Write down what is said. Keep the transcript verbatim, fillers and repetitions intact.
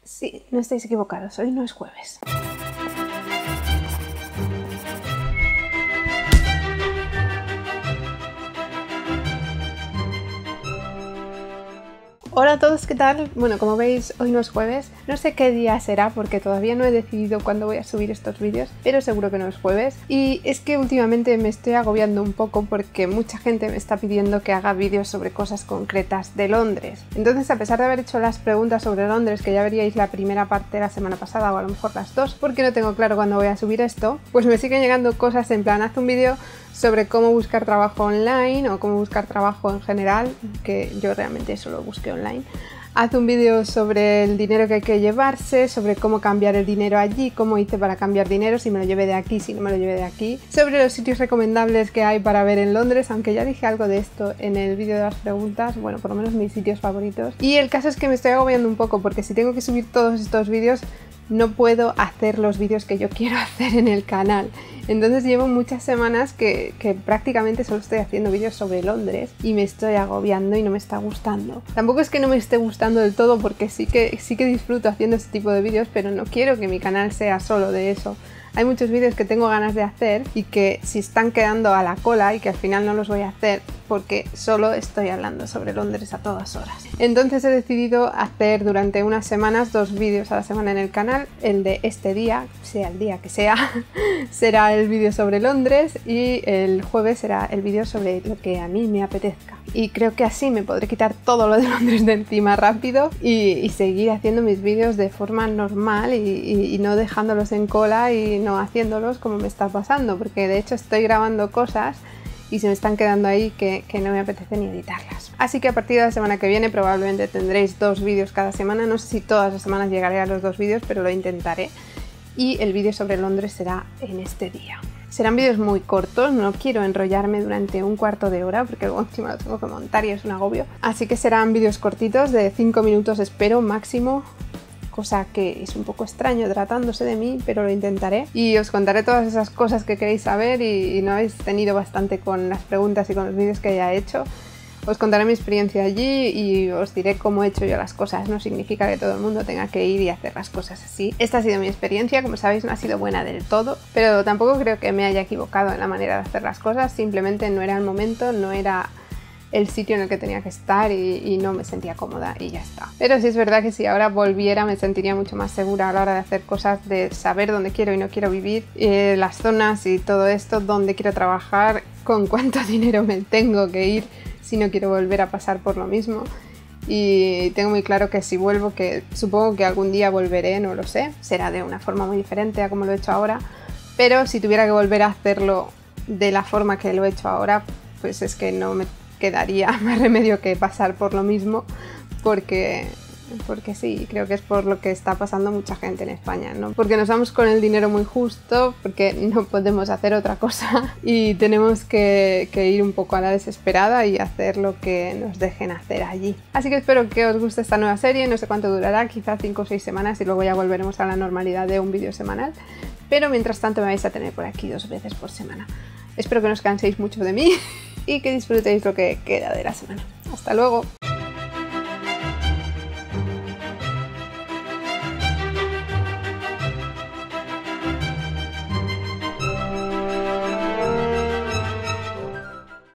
Sí, no estáis equivocados, hoy no es jueves. Hola a todos, ¿qué tal? Bueno, como veis, hoy no es jueves. No sé qué día será porque todavía no he decidido cuándo voy a subir estos vídeos, pero seguro que no es jueves. Y es que últimamente me estoy agobiando un poco porque mucha gente me está pidiendo que haga vídeos sobre cosas concretas de Londres. Entonces, a pesar de haber hecho las preguntas sobre Londres, que ya veríais la primera parte la semana pasada o a lo mejor las dos, porque no tengo claro cuándo voy a subir esto, pues me siguen llegando cosas en plan, haz un vídeo sobre cómo buscar trabajo online o cómo buscar trabajo en general, que yo realmente solo busqué online. Haz un vídeo sobre el dinero que hay que llevarse, sobre cómo cambiar el dinero allí, cómo hice para cambiar dinero, si me lo llevé de aquí, si no me lo llevé de aquí, sobre los sitios recomendables que hay para ver en Londres, aunque ya dije algo de esto en el vídeo de las preguntas, bueno, por lo menos mis sitios favoritos. Y el caso es que me estoy agobiando un poco porque si tengo que subir todos estos vídeos no puedo hacer los vídeos que yo quiero hacer en el canal. Entonces llevo muchas semanas que, que prácticamente solo estoy haciendo vídeos sobre Londres y me estoy agobiando y no me está gustando. Tampoco es que no me esté gustando del todo porque sí que, sí que disfruto haciendo este tipo de vídeos, pero no quiero que mi canal sea solo de eso. Hay muchos vídeos que tengo ganas de hacer y que si están quedando a la cola y que al final no los voy a hacer porque solo estoy hablando sobre Londres a todas horas. Entonces he decidido hacer durante unas semanas dos vídeos a la semana en el canal. El de este día, sea el día que sea, será el vídeo sobre Londres y el jueves será el vídeo sobre lo que a mí me apetezca. Y creo que así me podré quitar todo lo de Londres de encima rápido y, y seguir haciendo mis vídeos de forma normal y, y, y no dejándolos en cola y no haciéndolos como me está pasando, porque de hecho estoy grabando cosas y se me están quedando ahí que, que no me apetece ni editarlas. Así que a partir de la semana que viene probablemente tendréis dos vídeos cada semana. No sé si todas las semanas llegaré a los dos vídeos, pero lo intentaré. Y el vídeo sobre Londres será en este día. Serán vídeos muy cortos, no quiero enrollarme durante un cuarto de hora porque luego encima lo tengo que montar y es un agobio. Así que serán vídeos cortitos de cinco minutos espero máximo. Cosa que es un poco extraño tratándose de mí, pero lo intentaré. Y os contaré todas esas cosas que queréis saber y, y no habéis tenido bastante con las preguntas y con los vídeos que haya hecho. Os contaré mi experiencia allí y os diré cómo he hecho yo las cosas. No significa que todo el mundo tenga que ir y hacer las cosas así. Esta ha sido mi experiencia, como sabéis no ha sido buena del todo, pero tampoco creo que me haya equivocado en la manera de hacer las cosas. Simplemente no era el momento, no era el sitio en el que tenía que estar y, y no me sentía cómoda y ya está. Pero sí es verdad que si ahora volviera me sentiría mucho más segura a la hora de hacer cosas, de saber dónde quiero y no quiero vivir, eh, las zonas y todo esto, dónde quiero trabajar, con cuánto dinero me tengo que ir si no quiero volver a pasar por lo mismo. Y tengo muy claro que si vuelvo, que supongo que algún día volveré, no lo sé, será de una forma muy diferente a como lo he hecho ahora, pero si tuviera que volver a hacerlo de la forma que lo he hecho ahora, pues es que no me quedaría más remedio que pasar por lo mismo, porque, porque sí, creo que es por lo que está pasando mucha gente en España, ¿no? Porque nos vamos con el dinero muy justo, porque no podemos hacer otra cosa y tenemos que, que ir un poco a la desesperada y hacer lo que nos dejen hacer allí. Así que espero que os guste esta nueva serie, no sé cuánto durará, quizá cinco o seis semanas y luego ya volveremos a la normalidad de un vídeo semanal, pero mientras tanto me vais a tener por aquí dos veces por semana. Espero que no os canséis mucho de mí y que disfrutéis lo que queda de la semana. ¡Hasta luego!